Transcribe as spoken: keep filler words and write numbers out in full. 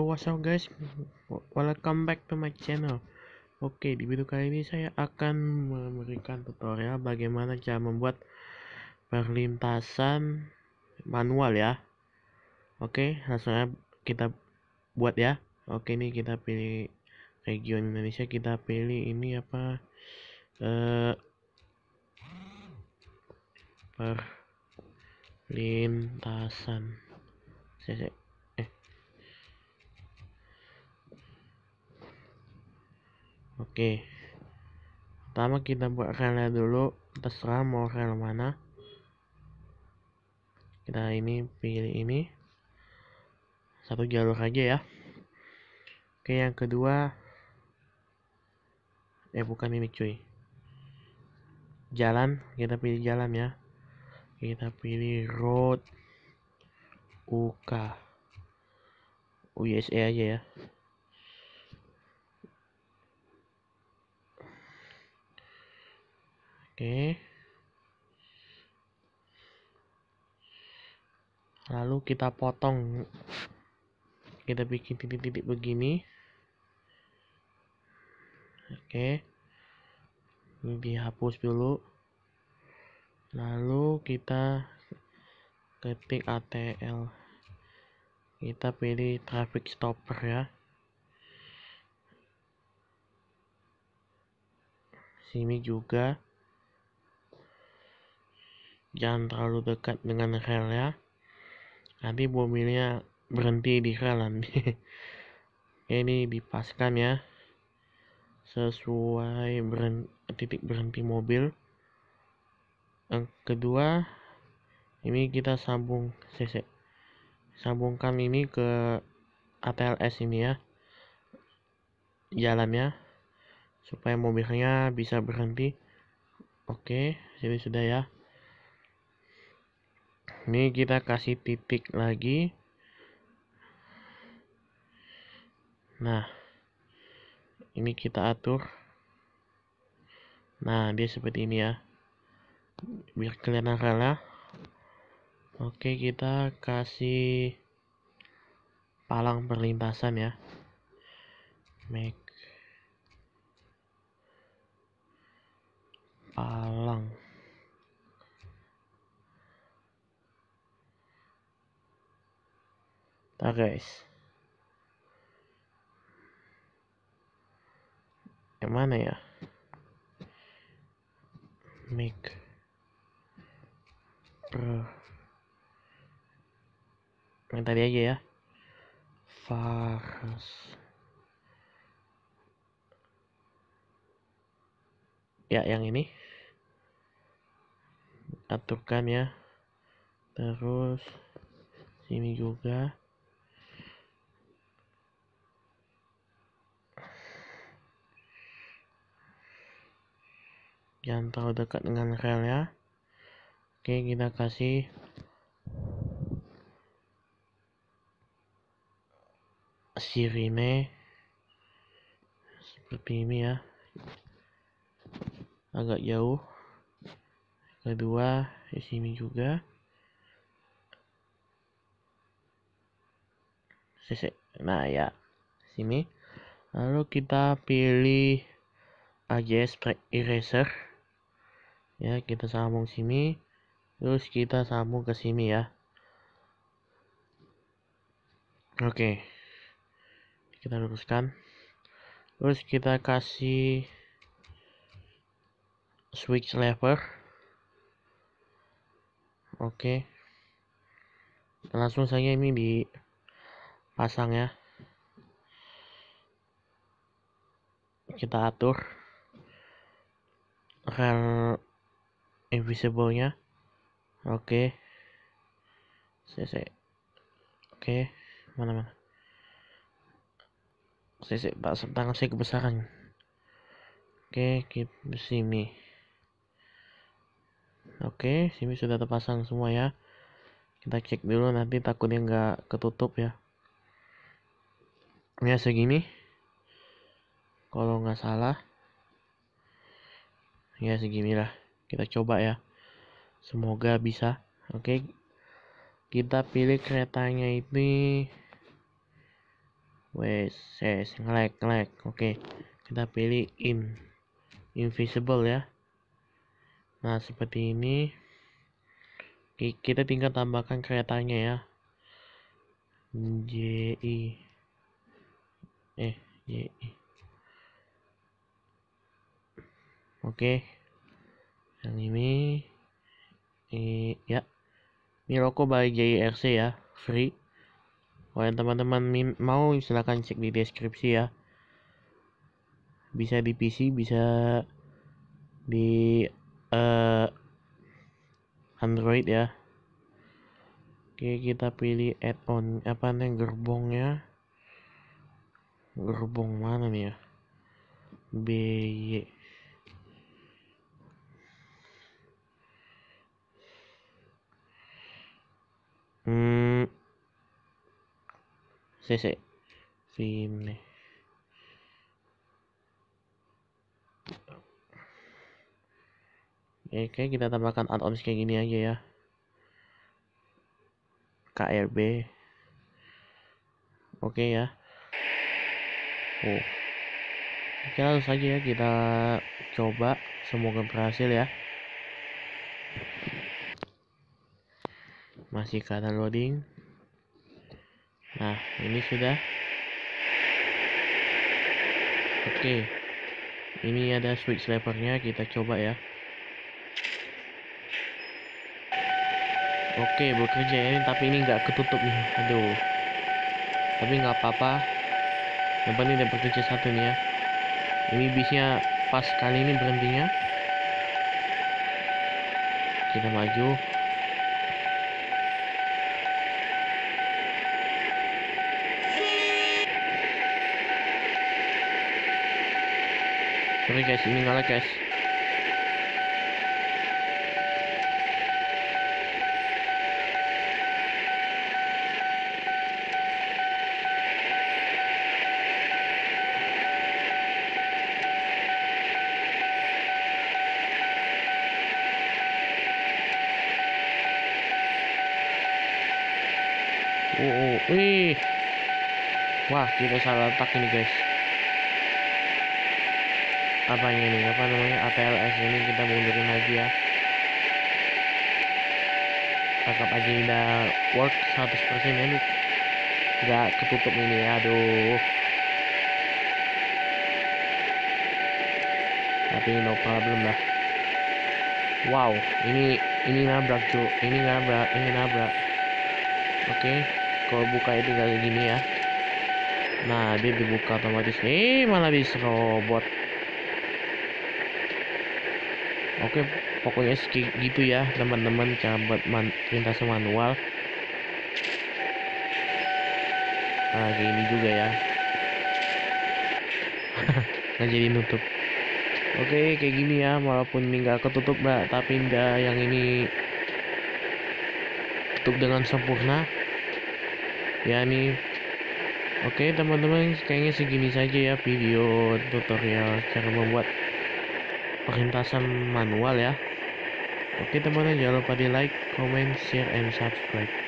Halo, what's up guys, welcome back to my channel. Oke, di video kali ini saya akan memberikan tutorial bagaimana cara membuat perlintasan manual ya. Oke, langsung aja kita buat ya. Oke, ini kita pilih region Indonesia, kita pilih ini apa, eh, perlintasan saya eh Oke, pertama kita buat relnya dulu, terserah mau rel mana. Kita ini pilih ini satu jalur aja ya. Oke, yang kedua, eh bukan ini cuy, jalan, kita pilih jalan ya. Kita pilih road U K U S A aja ya. Oke, lalu kita potong, kita bikin titik-titik begini. Oke, ini dihapus dulu, lalu kita ketik A T L, kita pilih traffic stopper ya. Sini juga jangan terlalu dekat dengan rel ya, nanti mobilnya berhenti di rel nanti. Ini dipaskan ya sesuai berhenti, titik berhenti mobil. Yang kedua, ini kita sambung C C, sambungkan ini ke A T L S ini ya, jalannya, supaya mobilnya bisa berhenti. Oke, jadi sudah ya. Ini kita kasih titik lagi. Nah, ini kita atur. Nah, dia seperti ini ya, biar kelihatan rela. Oke, kita kasih palang perlintasan ya, make palang. Nah guys, yang mana ya, make per yang tadi aja ya, Fars ya, yang ini aturkan ya. Terus sini juga jangan terlalu dekat dengan rel ya. Oke, kita kasih sirine seperti ini ya, agak jauh. Kedua di sini juga C C. Nah ya, sini. Lalu kita pilih A J S eraser ya, kita sambung sini, terus kita sambung ke sini ya. Oke, kita luruskan, terus kita kasih switch lever. Oke, langsung saja ini dipasang ya, kita atur rel invisible nya. Oke, C C. Oke, mana mana C C, tak tangan saya kebesaran. Oke, kita di sini. Oke, sini sudah terpasang semua ya. Kita cek dulu, nanti takutnya nggak ketutup ya. Ya segini, kalau nggak salah ya seginilah. Kita coba ya, semoga bisa. Oke, kita pilih keretanya ini Wes, ses, ngelag, ngelag. Oke, kita pilih in, invisible ya. Nah, seperti ini. Kita tinggal tambahkan keretanya ya. J I eh J I. Oke. Yang ini eh, ya. Ini rokok by J I R C ya, free. Kalau teman-teman mau silahkan cek di deskripsi ya. Bisa di P C, bisa di uh, Android ya. Oke, kita pilih add-on apa nih, gerbongnya. Gerbong mana nih ya? B Y. Hmm. C C. Film nih. Oke, kita tambahkan add-ons kayak gini aja ya. K R B. Oke ya. Oh. Oke, langsung saja ya kita coba, semoga berhasil ya. Masih keadaan loading. Nah, ini sudah. Oke. Ini ada switch levernya, kita coba ya. Oke, bekerja ini, tapi ini nggak ketutup nih. Aduh. Tapi nggak apa-apa. Yang penting dia bekerja satu nih ya. Ini bisnya pas kali ini berhentinya. Kita maju. Sorry guys, ini ngalah guys. Oh, oh, wih. Wah, kita salah letak ini guys. Apa ini? Apa namanya? A T L S ini kita mundurin lagi ya. Anggap aja ini udah work seratus persen ya nih. Nggak ketutup ini ya, aduh. Tapi no problem lah. Wow, ini ini nabrak cuy. Ini nabrak, ini nabrak. Oke, kalau buka itu kayak gini ya. Nah, dia dibuka otomatis. Eh, malah diserobot. Oke, pokoknya gitu ya teman-teman, cara buat man lintasan manual. Nah, kayak ini juga ya. Nggak jadi nutup. Oke, kayak gini ya, walaupun ini nggak ketutup mbak, tapi nggak yang ini tutup dengan sempurna. Ya nih. Oke teman-teman, kayaknya segini saja ya video tutorial cara membuat perlintasan manual ya. Oke teman-teman, jangan lupa di like, comment, share, and subscribe.